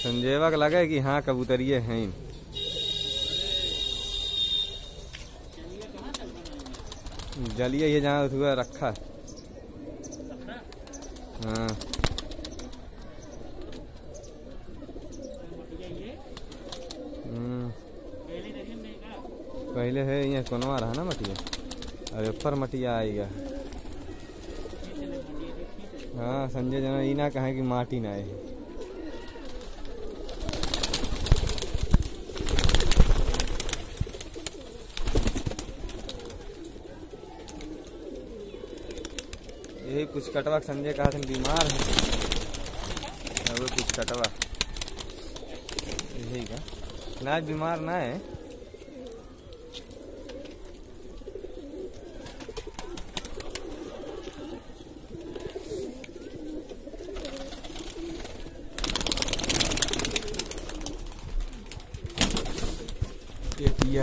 संजयवा का लगा है कि हाँ कबूतरिये हैं। जलिए ये जहाँ हुआ रखा। हाँ पहले है यहाँ कोनवा रहा ना मटिया, अरे ऊपर मटिया आएगा। हाँ संजय जना ये ना कहे कि माटी ना आए। यही कुछ कटवा संजय कहा था बीमार है, अब कुछ कटवा यही का ना बीमार ना है। ये पिया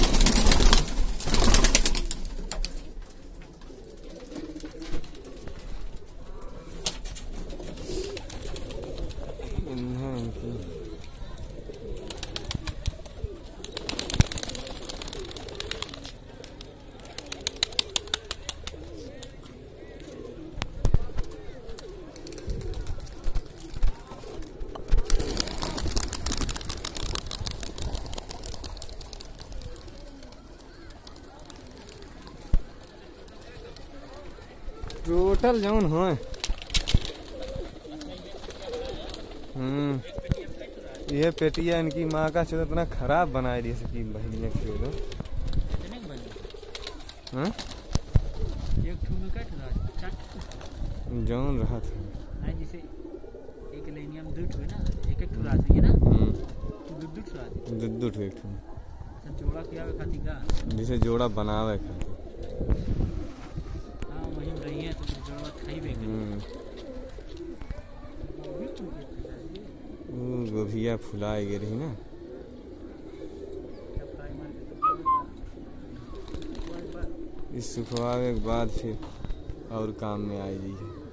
टोटल जौन हो। ये पेटिया इनकी माँ का चो इतना खराब बनाए दी सकी बहनिया खेलो। जौन रहा था जैसे एक लेनिया में दूठ हुए ना, एक एक ठुरा थी ना, दूध ठुरा थी, दूध एक जोड़ा किया खाती का, जिसे जोड़ा बनावे खाती। गोभिया फुलाए गे रही ना, इस सुखवावे के बाद फिर और काम में आई है।